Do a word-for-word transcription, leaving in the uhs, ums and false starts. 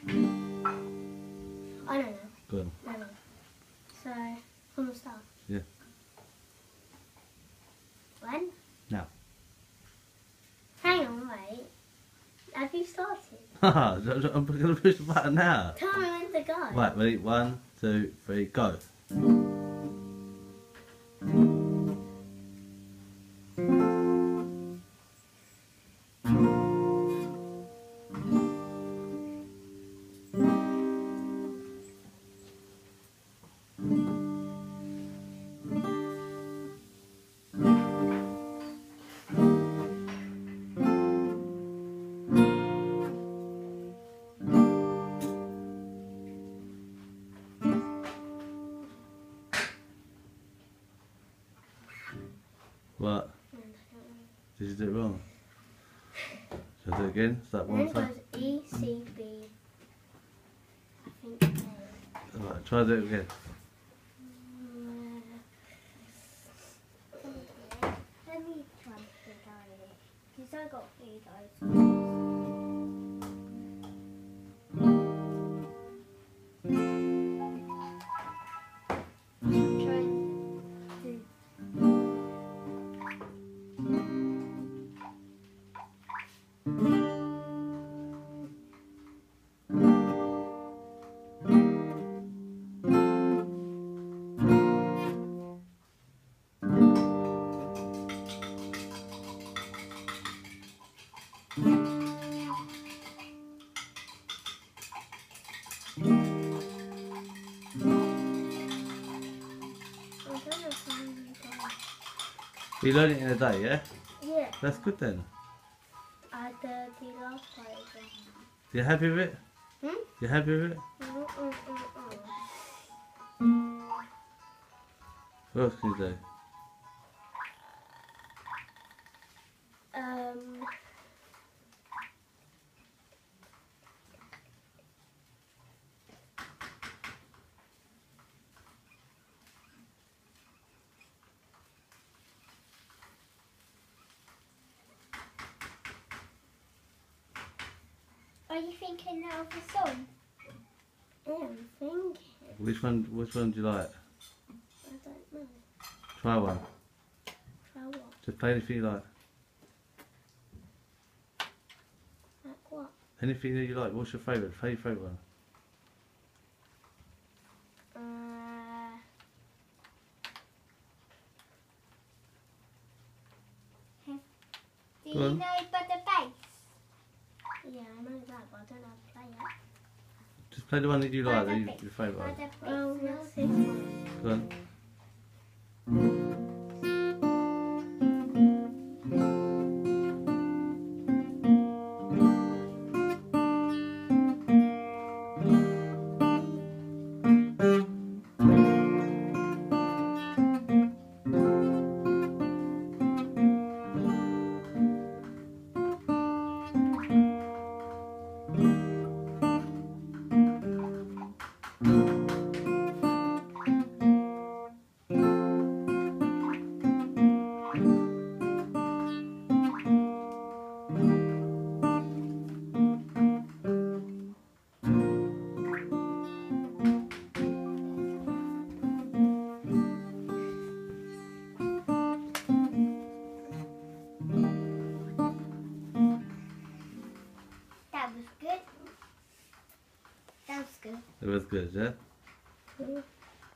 I don't know. Go on. No, no. So, from the start. Yeah. When? Now. Hang on, wait. Have you started? Haha, I'm going to push the button now. Tell me when to go. Right, ready? One, two, three, go. What? Did you do it wrong? Shall I do it again? Start one Then time. goes E, C, B. I think A. Alright, try to do it again. Let me try to think out of it. Because I got three guys. I'm trying to. You learned it in a day, yeah? Yeah. That's good then. I did the last part again. You happy with it? Hmm? You happy with it? Mm, mm, mm, mm. What else can you do? Um. Are you thinking now of a song? Yeah, I'm thinking. Which one, which one do you like? I don't know. Try one. Try what? Just play anything you like. Like what? Anything that you like. What's your favourite? Play your favourite one. Uh, Do Go you on. know but the bass? yeah, I know that, but I don't know how to play it. Just play the one that you like, By the that you, bass. your favourite By one. the bass. Well, that's this one. Go on. That was good. That was good. It was good, yeah? Mm.